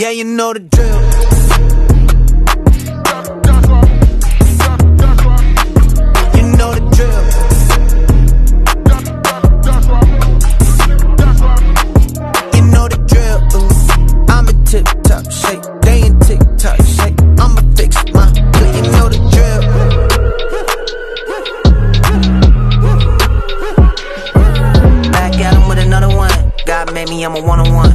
Yeah, you know the drill. You know the drill. You know the drill. I'm in tip-top shape, they in tick-tock shape. I'ma fix my good, you know the drill. Back at him with another one. God made me, I'm a one-on-one.